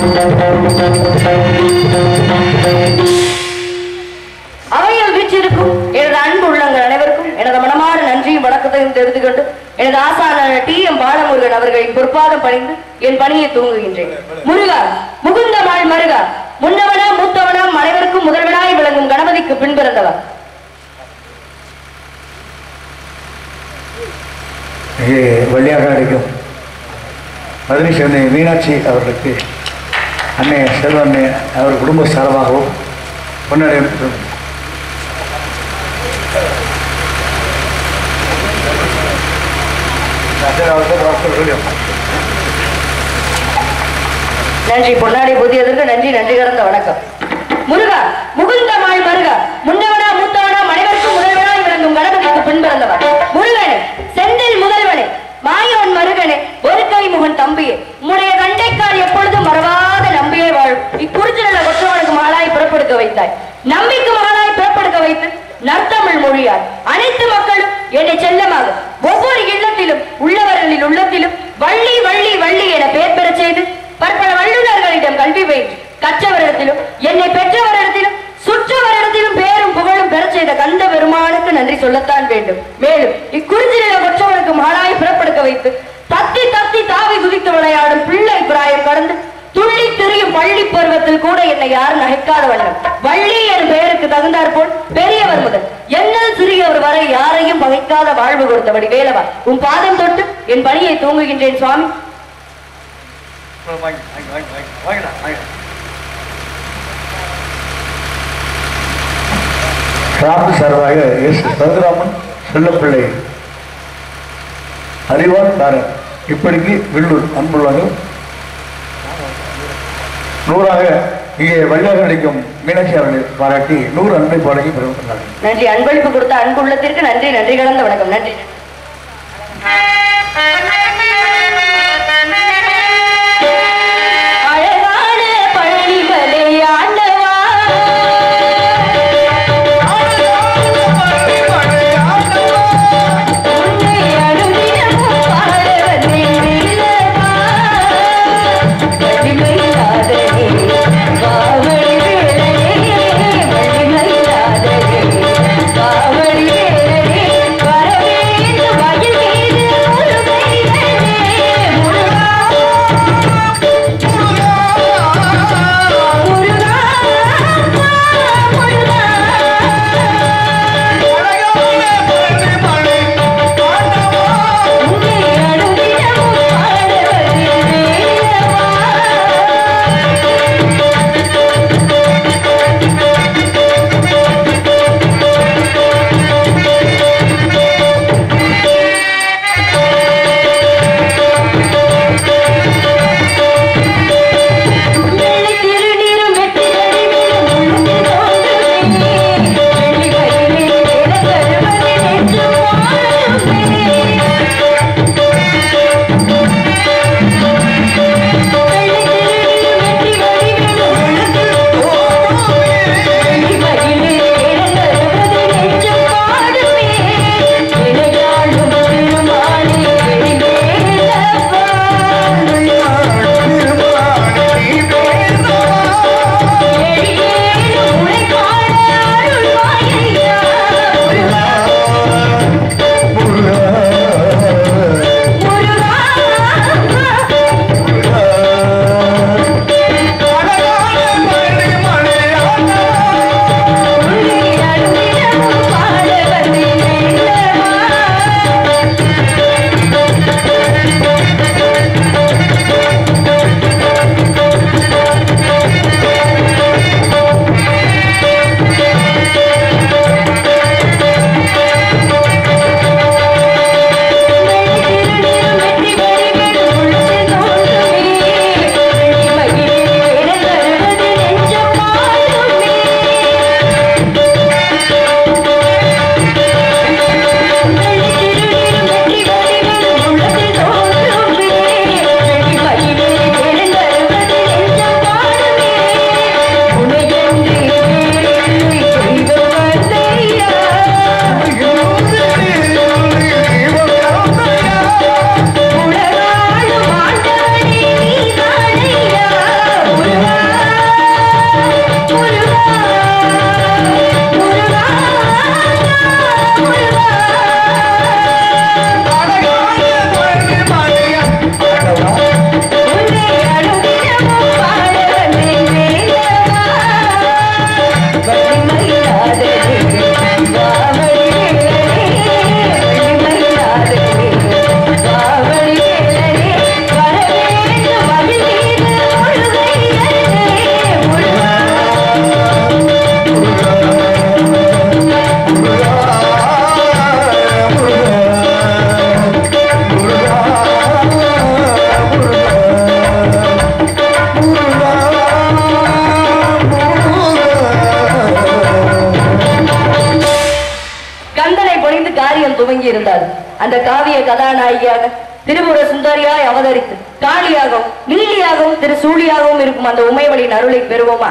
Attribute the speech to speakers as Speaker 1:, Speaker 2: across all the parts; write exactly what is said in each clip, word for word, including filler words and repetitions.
Speaker 1: அவையில் வீச்சிருக்கும் எனது அன்பு உள்ளங்கள் அனைவருக்கும் எனது மனமான நன்றியும் வணக்கத்தையும் தெரிந்து கொண்டு எனது ஆசான டி எம் பாலமுருகன் அவர்களின் பொற்பாதம் பணிந்து என் பணியை துவங்குகின்றேன். முருகா முகுந்த மாள் மருகா முன்னவனா மூத்தவனா அனைவருக்கும் முதல்வனாய் விளங்கும் கணபதிக்கு பின் பிறந்தவர்.
Speaker 2: வழியாக அடிக்கும் மதுரை சேர்ந்த மீனாட்சி அவர்களுக்கு அன்னை செல்வண்ணே அவர் குடும்ப சார்பாகவும் கொண்டாடி
Speaker 1: நன்றி. பொன்னாடி புதியதற்கு நன்றி. நன்றி கலந்த வணக்கம். முருகா முகுந்த மாள் மருகா முன்னவனா மூத்தவனா அனைவருக்கும் முதல்வனாய் விளங்கும் கணபதிக்கு பின் பிறந்தவர். முருகனே செந்தில் முதல்வனே மாயோன் மருகனே ஒரு கை முகன் தம்பியே உம்முடைய தண்டைக்கார் எப்பொழுதும் மறவாத நம்பியே வாழும் இக்குறிச்சில கொற்றவனுக்கு மகளாய் பிறப்படுக்க வைத்தாய். நம்பிக்கு மகளாய் பிறப்படுக்க வைத்து நற்தமிழ் மொழியார் அனைத்து மக்களும் என்னை செல்லமாக ஒவ்வொரு இல்லத்திலும் உள்ளவர்களின் உள்ளத்திலும் வள்ளி வள்ளி வள்ளி என பெயர் பெற செய்து பற்பல வல்லுநர்களிடம் கல்வி பயின்று கற்றவரிடத்திலும் என்னை பெற்றவரிடத்திலும் சுற்றவரிடத்திலும் பேரும் புகழும் பெற செய்த கந்த பெருமானுக்கு நன்றி சொல்லத்தான் வேண்டும். மேலும் இக்குறிஞ்சில கொற்றவனுக்கு மகளாய் பிறப்படுக்க வைத்து தத்தி தத்தி தாவி குதித்து விளையாடும் பிள்ளை பிராயம் கடந்து துள்ளி திரியும் பள்ளி பருவத்தில் கூட என்னை யாரும் நகைக்காத வண்ணம் வள்ளி என் பெயருக்கு தகுந்தார் போல் பெரியவர் முதல் என்ன சிறியவர் வரை யாரையும் பகைக்காத வாழ்வு கொடுத்தபடி வேலவா உன் பாதம் தொட்டு என் பணியை தூங்குகின்றேன் சுவாமி.
Speaker 2: சாமி சார்பாக எஸ் சதுராமன் செல்லப்பிள்ளை அறிவார் தாரன் இப்படிக்கு வில்லூர் அன்புள்ளவர்கள் நூறாக இங்கே வழியாக அளிக்கும் மீனாட்சி அவர்களை பாராட்டி நூறு அன்பை பாடகி பெறுகிறார்கள்.
Speaker 1: நன்றி. அன்பளிப்பு கொடுத்த அன்புள்ளத்திற்கு நன்றி. நன்றி கலந்த வணக்கம். நன்றி.
Speaker 3: Bye.
Speaker 1: தூங்கி இருந்தாள். அந்த காவிய கதாநாயகியாக திருபுர சுந்தரியாய் அவதரித்து காளியாகவும் நீலியாகவும் திரு சூழியாகவும் இருக்கும் அந்த உமைவளின் அருளை பெறுவோமா?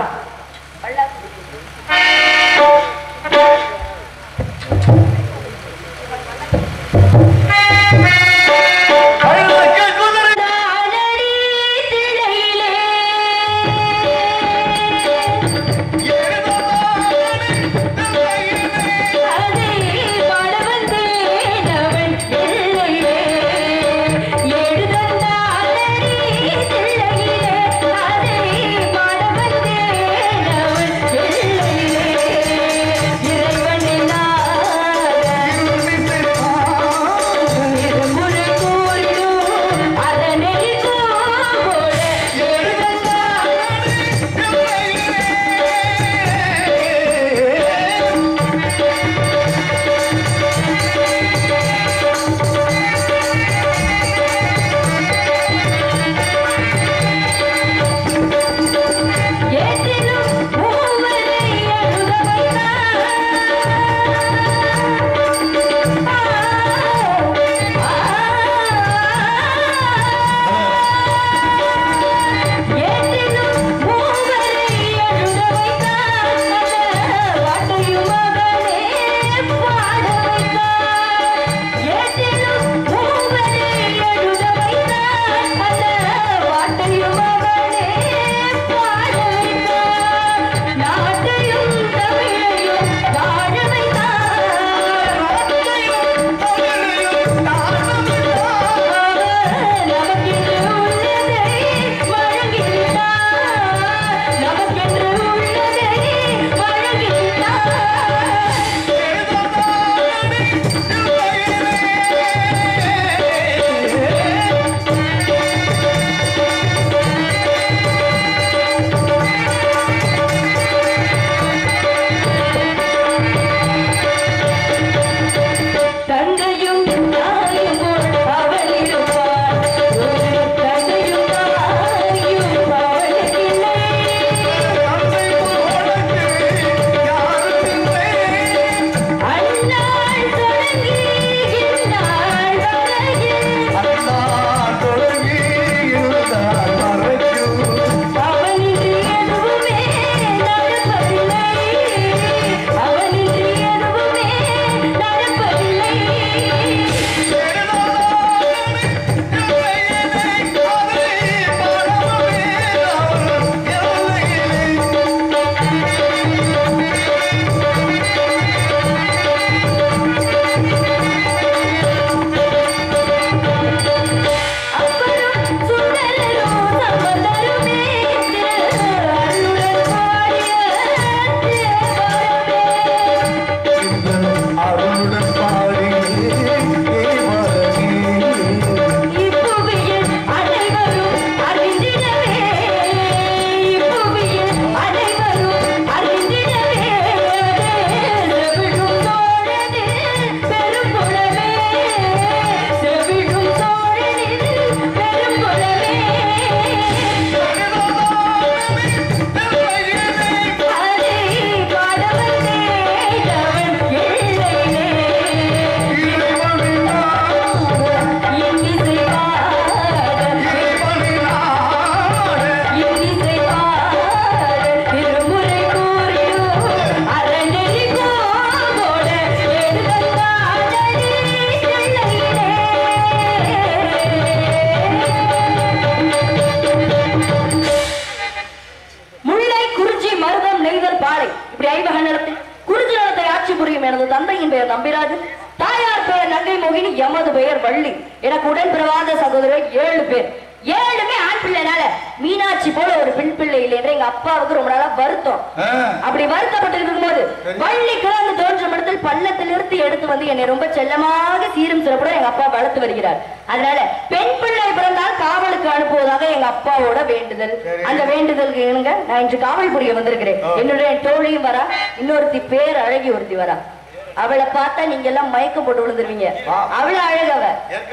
Speaker 1: நம்பிராஜன், தாயார் பெயர் நங்கை மோகினி, எமது பெயர் வள்ளி. எனக்கு உடன் பிறவாத சகோதரர் ஏழு பேர். ஏழுமே ஆண் பிள்ளைனால மீனாட்சி போல ஒரு பெண் பிள்ளை இல்லை என்று எங்க அப்பாவுக்கு ரொம்ப நாளா வருத்தம். அப்படி வருத்தப்பட்டு இருக்கும் போது வள்ளி கிழந்து தோன்றும் இடத்தில் பள்ளத்தில் இருந்து எடுத்து வந்து என்னை ரொம்ப செல்லமாக சீரும் சிறப்புடன் எங்க அப்பா வளர்த்து வருகிறார். அதனால பெண் பிள்ளை பிறந்தால் காவலுக்கு அனுப்புவதாக எங்க அப்பாவோட வேண்டுதல். அந்த வேண்டுதலுக்கு இணங்க நான் இன்று காவல் புரிய வந்திருக்கிறேன். என்னுடைய தோழியும் வரா, இன்னொருத்தி பேர் அழகி ஒருத்தி வரா. அவளை பார்த்தா நீங்க எல்லாம் மயக்கம் போட்டு விழுந்துருவீங்க. அவள அழகவ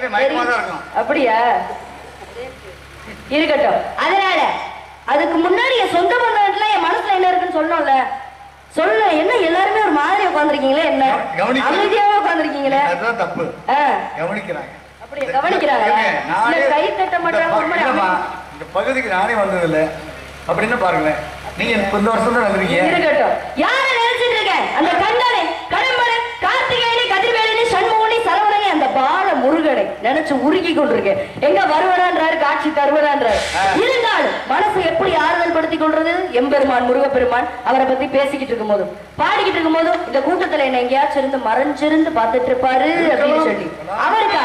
Speaker 1: அப்படியா இருக்கட்டும். அதனால அதுக்கு முன்னாடி என் சொந்த பந்தத்துல என் மனசுல என்ன இருக்குன்னு சொல்லணும்ல. சொல்ல என்ன எல்லாருமே ஒரு மாதிரி உட்காந்துருக்கீங்களே, என்ன அமைதியாவே உட்காந்துருக்கீங்களே.
Speaker 2: அதான் தப்பு. கவனிக்கிறாங்க.
Speaker 1: அப்படியே கவனிக்கிறாங்க. நானே கை தட்ட மாட்டாங்க.
Speaker 2: இந்த பகுதிக்கு நானே வந்தது இல்லை அப்படின்னு பாருங்களேன். நீங்க இந்த வருஷம் தான் வந்திருக்கீங்க.
Speaker 1: இருக்கட்டும். யாரை நினைச்சிட்டு இருக்க? அந்த கண்ணனை, கடம்பனை, கார்த்திகேயனை, கதிர்வேலனை, சண்முகனை, சரவணனை, அந்த பால முருகனை நினைச்சு உருகி கொண்டிருக்கேன். எங்க வருவனான்றாரு, காட்சி தருவனான்றாரு. இருந்தாலும் மனசு எப்படி ஆறுதல் படுத்திக் கொள்றது? எம்பெருமான் முருகப்பெருமான் அவரை பத்தி பேசிக்கிட்டு இருக்கும் போதும் பாடிக்கிட்டு இருக்கும் போதும் இந்த கூட்டத்துல என்ன எங்கேயாச்சும் இருந்து மறைஞ்சிருந்து பார்த்துட்டு இருப்பாரு அப்படின்னு சொல்லி அவருக்கா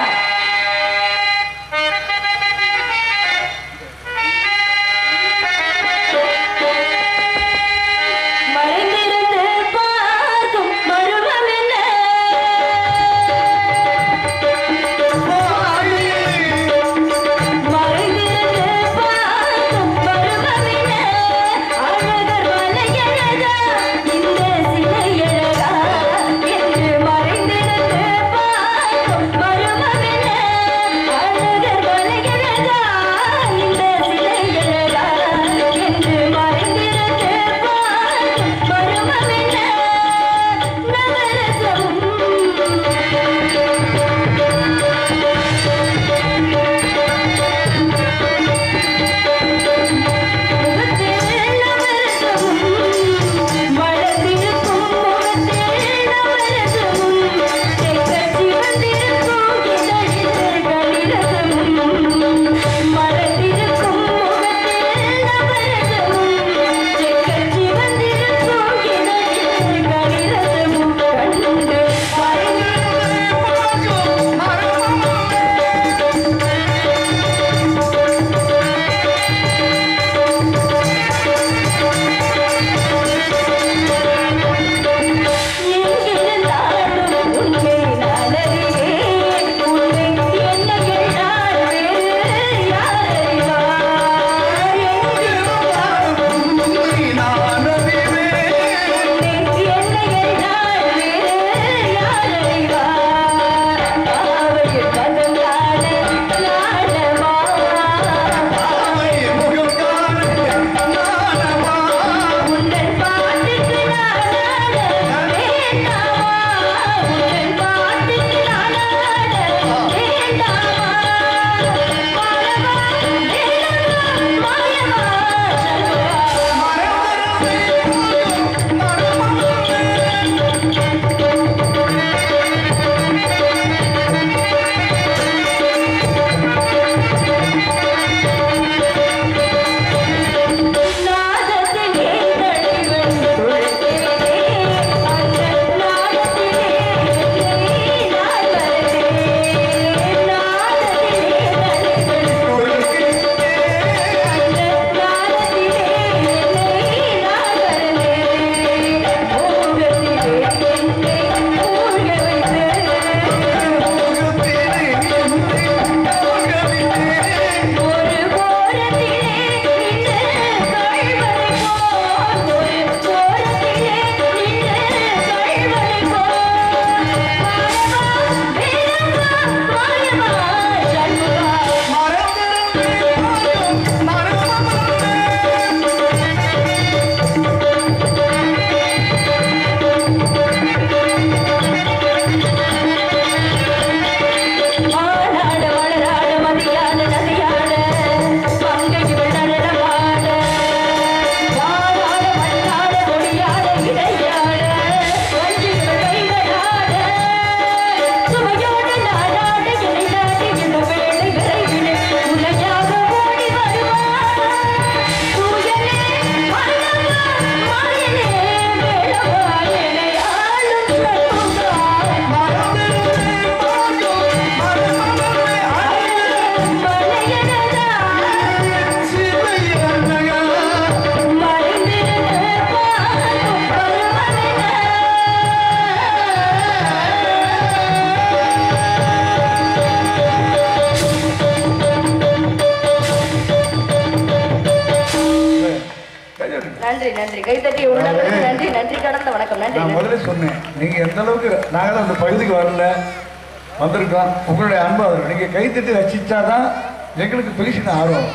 Speaker 1: நன்றி நன்றி கைத்தட்டி உள்ளவங்களுக்கு நன்றி நன்றி கடந்த வணக்கம். நன்றி.
Speaker 2: நான் முதல்ல சொன்னேன் நீங்க எந்த அளவுக்கு நாங்களும் அந்த பகுதிக்கு வரல வந்திருக்கோம். உங்களுடைய அன்பு அதில் நீங்க கைத்தட்டி ரசிச்சாதான் எங்களுக்கு பெருசின ஆர்வம்.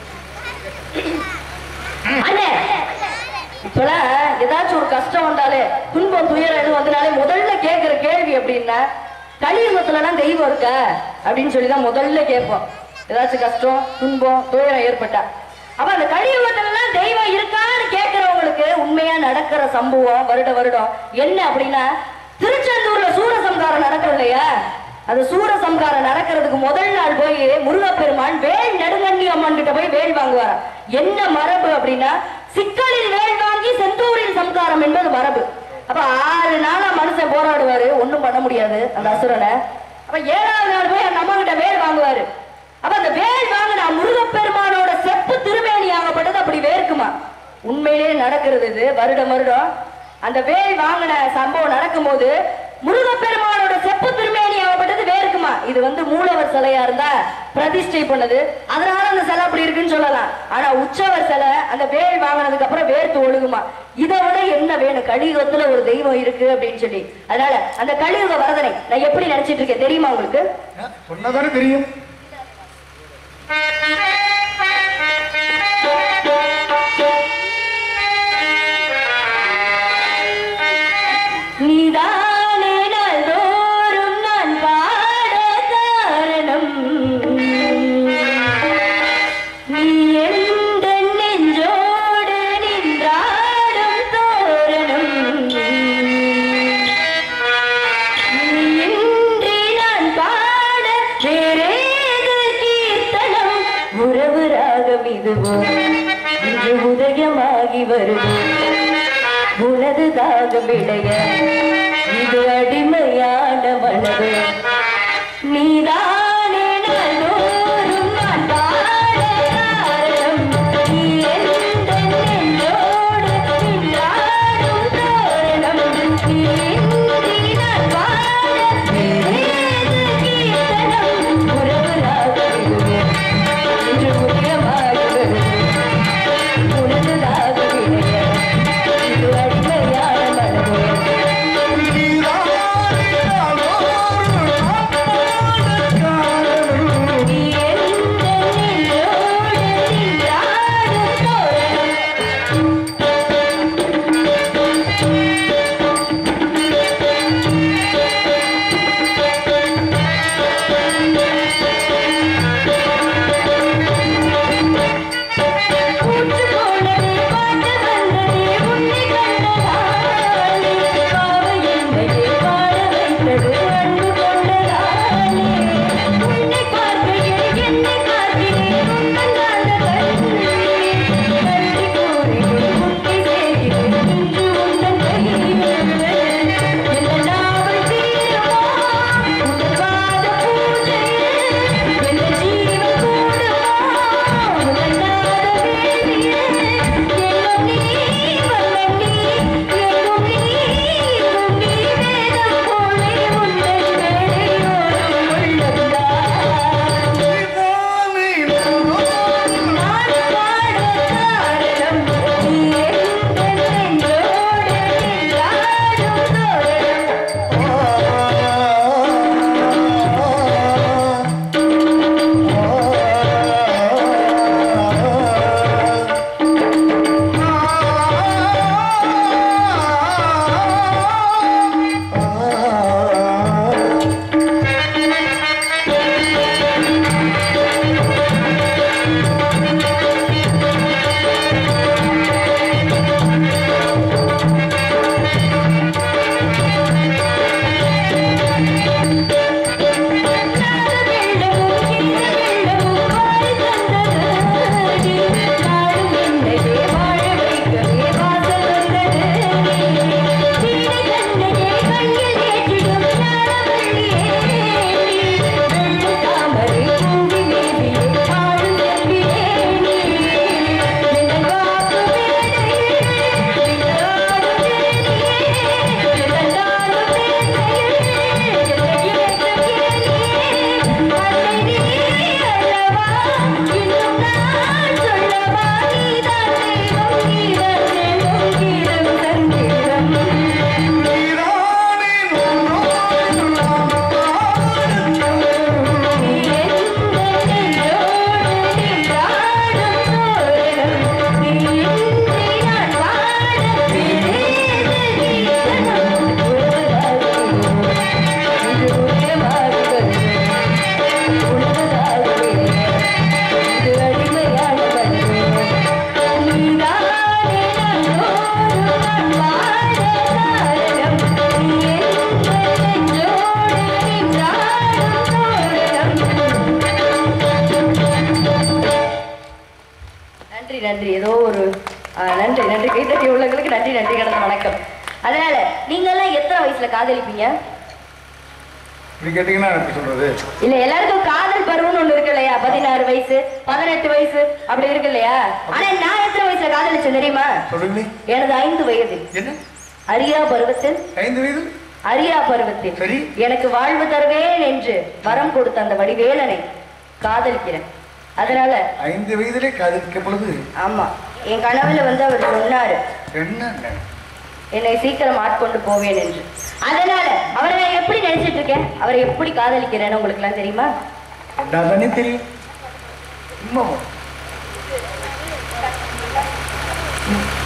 Speaker 1: அண்ணே இப்பெல்லாம் ஏதாச்சும் ஒரு கஷ்டம் வந்தாலே துன்பம் துயரம் எதுவும் வந்தனாலே முதல்ல கேட்கிற கேள்வி அப்படின்னா கலியுகத்துல எல்லாம் தெய்வம் இருக்க அப்படின்னு சொல்லிதான் முதல்ல கேட்போம். ஏதாச்சும் கஷ்டம் துன்பம் துயரம் ஏற்பட்டா அப்ப அந்த கலியுகத்துல எல்லாம் தெய்வம் இருக்கான்னு கேட்கிறவங்களுக்கு உண்மையா நடக்கிற சம்பவம் வருட வருடம் என்ன அப்படின்னா, திருச்செந்தூர்ல சூரசம்காரம் நடக்கிறது இல்லையா, அது சூரசம்காரம் நடக்கிறதுக்கு முதல் நாள் போய் முருகப்பெருமான் வேல் நெடுங்கண்ணி அம்மன் கிட்ட போய் வேல் வாங்குவாராம். என்ன மரபு அப்படின்னா, சிக்கலில் வேல் வாங்கி செந்தூரில் சம்காரம் என்பது மரபு. அப்ப ஆறு நாளா மனுஷன் போராடுவாரு, ஒண்ணும் பண்ண முடியாது அந்த அசுரனை. அப்ப ஏழாவது நாள் போய் அந்த அம்மா கிட்ட வேல் வாங்குவாரு. அப்ப அந்த வேல் வாங்கின முருகப்பெருமானோட செப்பு திருமேனி ஆகப்பட்டது அப்படி வேர்க்குமா. உண்மையிலே நடக்கிறது இது வருடம் வருடம். அந்த வேல் வாங்கின சம்பவம் நடக்கும் போது முருகப்பெருமானோட செப்பு திருமேனி ஆகப்பட்டது வேர்க்குமா. இது வந்து மூலவர் சிலையா இருந்தா பிரதிஷ்டை பண்ணது, அதனால அந்த சிலை அப்படி இருக்குன்னு சொல்லலாம். ஆனா உற்சவர் சிலை அந்த வேல் வாங்கினதுக்கு அப்புறம் வேர்த்து ஒழுகுமா. இதை விட என்ன வேணும், கலியுகத்துல ஒரு தெய்வம் இருக்கு அப்படின்னு சொல்லி. அதனால அந்த கலியுக வரதனை நான் எப்படி நினைச்சிட்டு இருக்கேன் தெரியுமா உங்களுக்கு?
Speaker 2: சொன்னதானே தெரியும்.
Speaker 1: நீதானே நாள்தோறும் நான் பாட காரணம், நீ எந்த நெஞ்சோடு நின்றாடும் தோரணம், நீ இன்றி நான் பாட வேறேது கீர்த்தனம், உறவு ராகம் இதுவோ இன்று உதயமாகி வருவோம், உனது தாகம் இடைய இது அடிமையான மனது, நீதானே நாள்தோறும் நான் பாட காரணம், நீ எந்த நெஞ்சோடு நின்றாடும் தோரணம், நீ இன்றி நான் பாட வேறேது கீர்த்தனம், உறவு ராகம் இதுவே இன்று உதயமாகி வருவோம், உனது தாகம் இடைய இது அடிமையான மனது. நன்றி. ஏதோ ஒரு நன்றி நன்றி கைத்தட்டி உள்ளவங்களுக்கு நன்றி நன்றி கடந்த வணக்கம். அதனால நீங்க எல்லாம் எத்தனை வயசுல காதலிப்பீங்க?
Speaker 2: இப்படி கேட்டீங்கன்னா எப்படி சொல்றது? இல்ல
Speaker 1: எல்லாருக்கும் காதல் பருவம்னு ஒண்ணு இருக்கு இல்லையா? பதினாறு வயசு பதினெட்டு வயசு அப்படி இருக்கு இல்லையா? ஆனா நான் எத்தனை வயசுல காதலிச்சேன் தெரியுமா?
Speaker 2: சொல்லுங்க.
Speaker 1: எனது ஐந்து வயது.
Speaker 2: என்ன?
Speaker 1: அரியா பருவத்தில்.
Speaker 2: ஐந்து வயது
Speaker 1: அரியா பருவத்தில்
Speaker 2: சரி
Speaker 1: எனக்கு வாழ்வு தருவேன் என்று வரம் கொடுத்த அந்த வடிவேலனை காதலிக்கிறேன். அதனால
Speaker 2: ஐந்து வயதிலே காதலிக்க பொழுது
Speaker 1: ஆமா என் கனவுல வந்து அவர் சொன்னாரு
Speaker 2: என்ன
Speaker 1: என்னை சீக்கிரம் ஆட்கொண்டு போவேன் என்று. அதனால அவரை நான் எப்படி நினைச்சிட்டு இருக்கேன், அவரை எப்படி காதலிக்கிறேன்னு உங்களுக்கு எல்லாம் தெரியுமா?
Speaker 2: தானே தெரியும்.